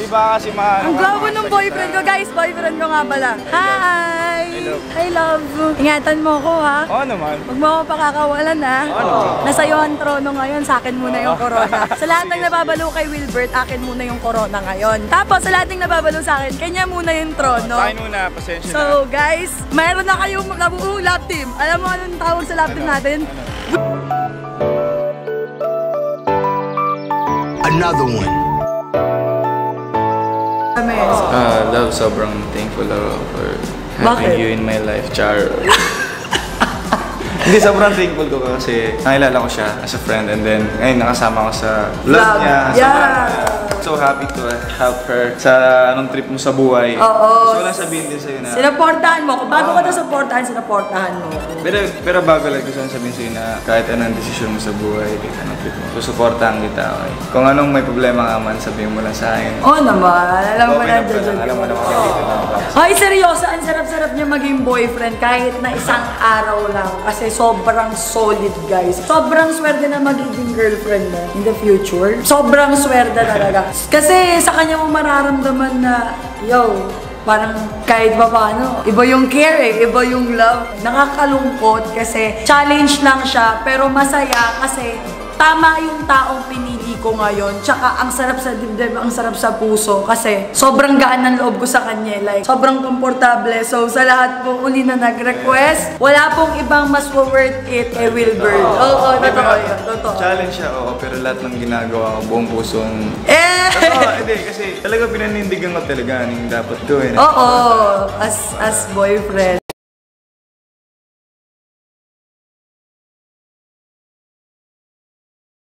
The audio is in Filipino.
ba kasi Ang gwapo ng boyfriend ko, guys. Boyfriend ko nga pala. Hi! I love. Ingatan mo ko, ha? Oo naman. Huwag mo ako pakakawalan, ha? Nasa iyo ang trono ngayon, sa akin muna yung corona. Sa lahat ng nababalo kay Wilbert, akin muna yung corona ngayon. Tapos sa lahat ng nababalo sa akin, kanya muna yung trono. Sa akin muna, pasensya na. So guys, mayroon na kayong nabuong lap team. Alam mo anong tawag sa lap team natin? Another one. Love, sobrang thankful ako for having you in my life, Char. Hindi, sobrang thankful ko kasi nakilala ko siya as a friend and then ngayon nakasama ko sa vlog niya. So happy to help her sa anong trip mo sa buhay. Gusto ko lang sabihin din sa'yo na Sinuportahan mo. Kung bago ko na supportahan, sinuportahan mo. pero bago lang gusto ko sabihin sa'yo na kahit anong desisyon mo sa buhay, kahit anong trip mo, susuportahan kita, okay? Kung anong may problema ka man, sabihin mo lang sa akin. Oo naman. Alam mo na alam mo naman dito na. Ay, seryoso, ang sarap-sarap niya maging boyfriend kahit na isang araw lang. Kasi sobrang solid, guys. Sobrang swerte na magiging girlfriend mo in the future. Sobrang swerte talaga. Kasi sa kanya mo mararamdaman na, yo, parang kahit pa paano, iba yung care eh, iba yung love. Nakakalungkot kasi challenge lang siya, pero masaya kasi tama yung taong pinili ko ngayon. Tsaka ang sarap sa dibdib, ang sarap sa puso kasi sobrang gaan ng loob ko sa kanya. Like, sobrang komportable. So, sa lahat po uli na nag-request, wala pong ibang mas worth it kay Wilbert. Oo, totoo yun. Totoo. Challenge siya, oo, pero lahat ng ginagawa ko, buong pusong... Hindi, kasi talaga pinanindigan ko talaga yung dapat gawin. Oo, as boyfriend.